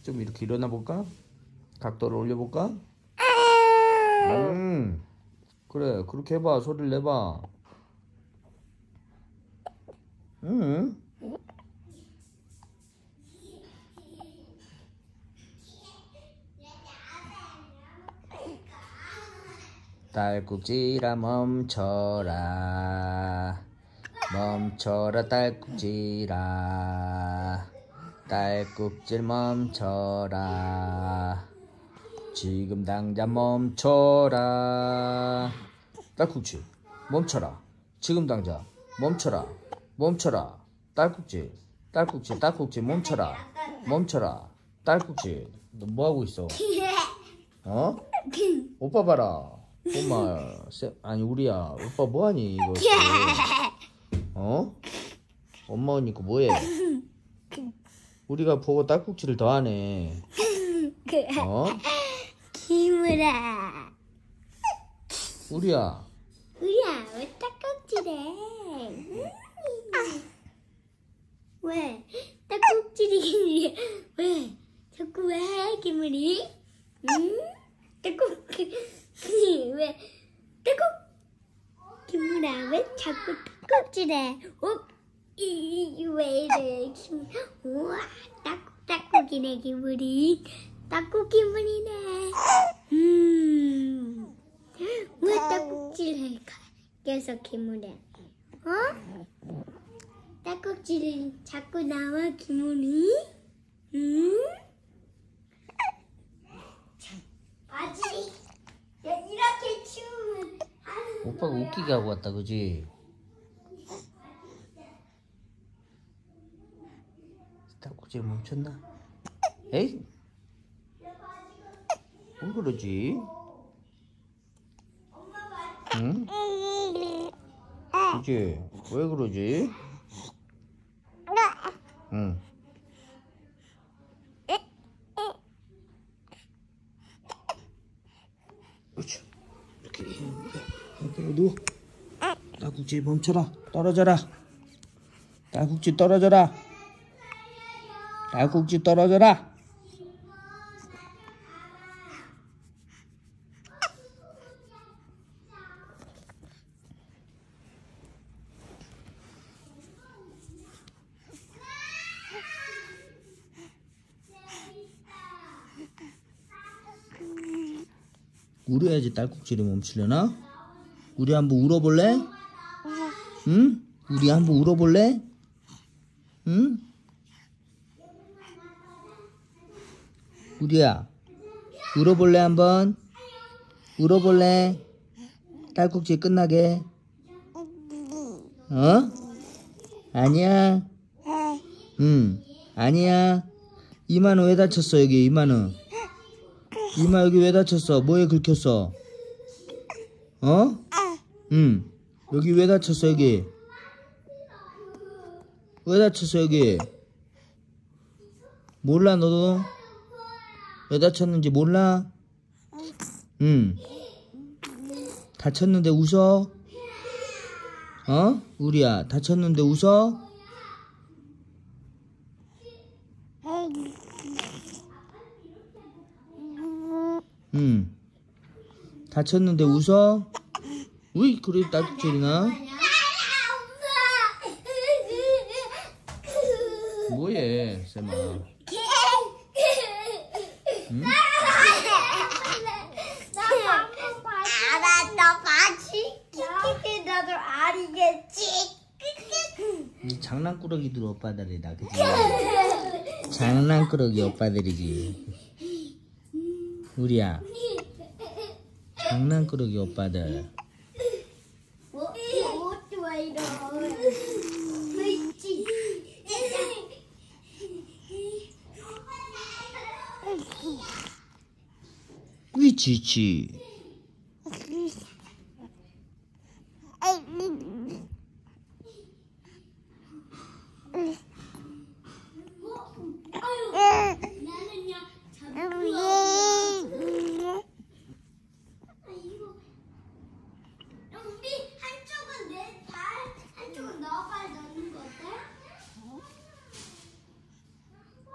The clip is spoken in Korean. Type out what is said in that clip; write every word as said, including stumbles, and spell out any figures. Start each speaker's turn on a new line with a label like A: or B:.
A: 좀 이렇게 일어나 볼까? 각도를 올려볼까? 음, 그래, 그렇게 해봐. 소리를 내봐. 음. 딸꾹질아 멈춰라, 멈춰라 딸꾹질아, 딸꾹질 멈춰라, 지금 당장 멈춰라. 딸꾹질 멈춰라, 지금 당장 멈춰라, 멈춰라. 딸꾹질, 딸꾹질, 딸꾹질 멈춰라, 멈춰라. 딸꾹질. 너 뭐하고 있어? 어? 오빠 봐라. 엄마, 세, 아니 우리야, 오빠 뭐하니 이거? 어? 엄마 오니까 뭐해? 우리가 보고 딸꾹질을 더 하네. 어?
B: 기물아.
A: 우리야.
B: 우리야, 왜 딸꾹질해? 왜? 딸꾹질이 왜? 자꾸 왜 기물이? 응? 딸꾹질 왜? 딸꾹 기물아, 왜 자꾸 딸꾹질해? 어? 이 왜 이래? 기물. 우와, 딸꾹 딸꾹이네 기물이. 딸꾹 기물이네. 음. 왜 딸꾹질할까? 계속 기물아. 어? 딸꾹질이 자꾸 나와 기물이? 음? 아직 이렇게 추우면
A: 오빠가 웃기게 하고 왔다, 그지? 딸꾹질 멈췄나? 에이? 왜 그러지? 응? 그지? 왜 그러지? 응. 그렇죠. 이렇게 이렇게 누워. 딸꾹질 멈춰라. 떨어져라. 딸꾹질 떨어져라. 딸꾹질 떨어져라. 울어야지 딸꾹질이 멈추려나? 우리 한번 울어볼래? 응? 우리 한번 울어볼래? 응? 우리야, 울어볼래 한번? 울어볼래? 딸꾹질 끝나게. 어? 아니야. 응, 아니야. 이마는 왜 다쳤어? 여기 이마는. 이마 여기 왜 다쳤어? 뭐에 긁혔어? 어? 응. 여기 왜 다쳤어 여기? 왜 다쳤어 여기? 몰라 너도? 왜 다쳤는지 몰라? 응. 다쳤는데 웃어? 어? 우리야, 다쳤는데 웃어? 응. 다쳤는데 웃어? 우이, 그래 딸꾹질이나? 뭐해, 쌤아? 응?
B: 알았어, 같이. 나도 알겠지.
A: 이 장난꾸러기들 오빠들이다, 그치? 장난꾸러기 오빠들이지. 우리야, 장난꾸러기 오빠들.
B: 뭐, 옷도 왜 이러? 그렇지.
A: 위치치.